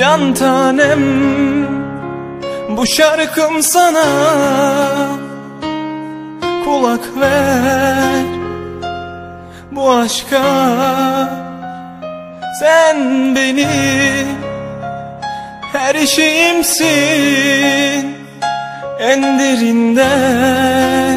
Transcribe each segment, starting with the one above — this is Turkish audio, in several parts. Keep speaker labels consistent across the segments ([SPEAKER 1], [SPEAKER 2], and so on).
[SPEAKER 1] Can tanem, bu şarkım sana, kulak ver. Bu aşka sen beni, her şeyimsin, en derinden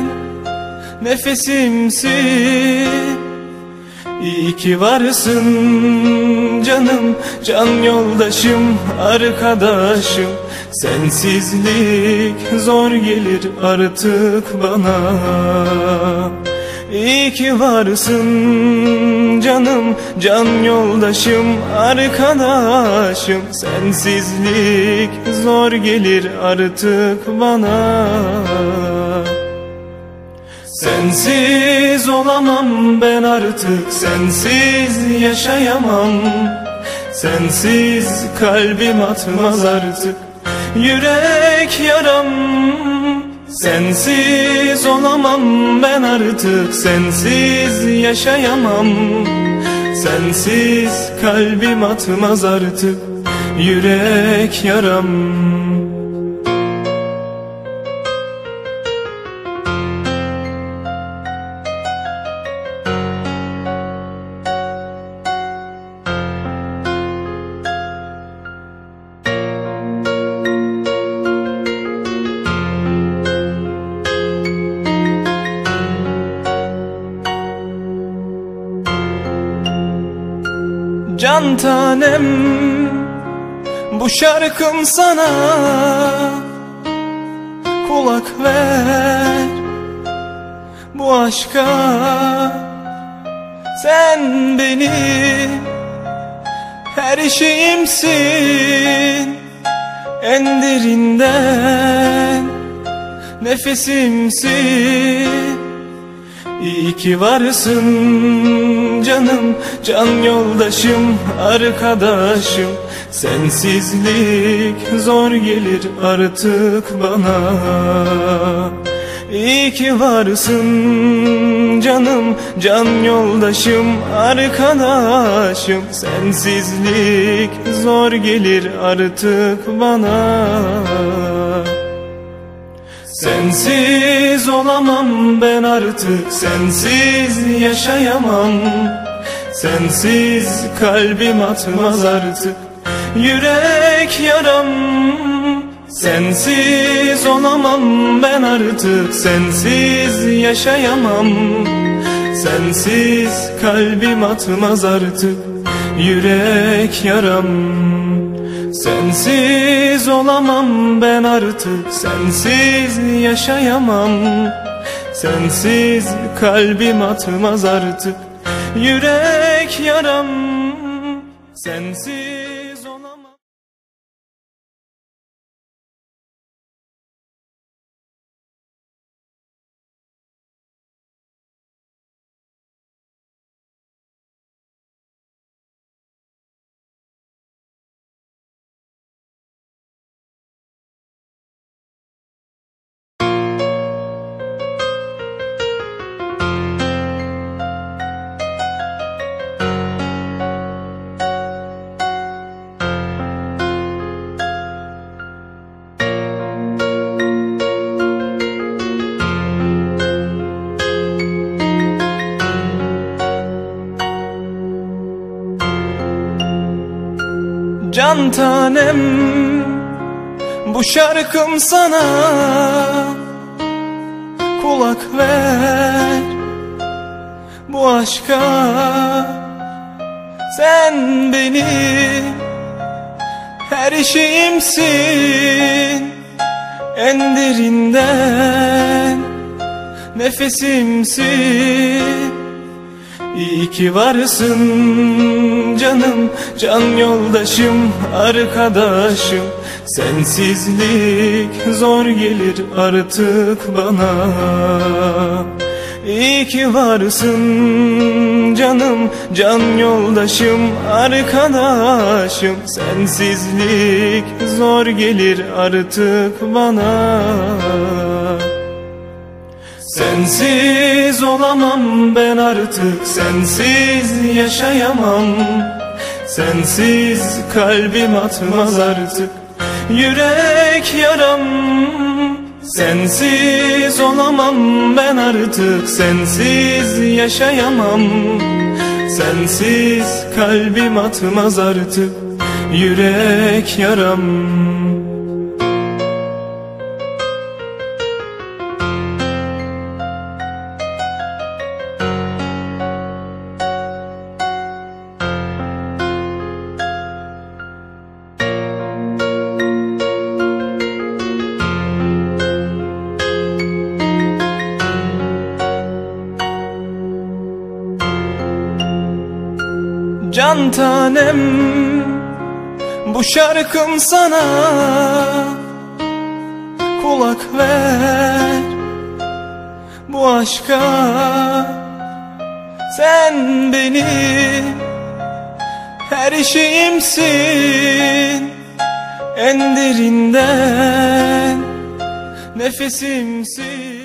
[SPEAKER 1] nefesimsin. İyi ki varsın canım, can yoldaşım, arkadaşım. Sensizlik zor gelir artık bana. İyi ki varsın canım, can yoldaşım, arkadaşım. Sensizlik zor gelir artık bana. Sensiz olamam ben artık, sensiz yaşayamam. Sensiz kalbim atmaz artık yürek yaram. Sensiz olamam ben artık, sensiz yaşayamam. Sensiz kalbim atmaz artık yürek yaram. Can tanem, bu şarkım sana, kulak ver. Bu aşka sen beni, her şeyimsin, en derinden nefesimsin. İyi ki varsın canım, can yoldaşım, arkadaşım. Sensizlik zor gelir artık bana. İyi ki varsın canım, can yoldaşım, arkadaşım. Sensizlik zor gelir artık bana. Sensiz olamam ben artık, sensiz yaşayamam. Sensiz kalbim atmaz artık yürek yaram. Sensiz olamam ben artık, sensiz yaşayamam. Sensiz kalbim atmaz artık yürek yaram. Sensiz olamam ben artık, sensiz yaşayamam. Sensiz kalbim atmaz artık yürek yaram. Sensiz olamam. Can tanem, bu şarkım sana, kulak ver. Bu aşka sen beni, her şeyimsin, en derinden nefesimsin. İyi ki varsın canım, can yoldaşım, arkadaşım. Sensizlik zor gelir artık bana. İyi ki varsın canım, can yoldaşım, arkadaşım. Sensizlik zor gelir artık bana. Sensiz olamam ben artık, sensiz yaşayamam. Sensiz kalbim atmaz artık yürek yaram. Sensiz olamam ben artık, sensiz yaşayamam. Sensiz kalbim atmaz artık yürek yaram. Can tanem, bu şarkım sana, kulak ver bu aşka. Sen benim her şeyimsin, en derinden nefesimsin.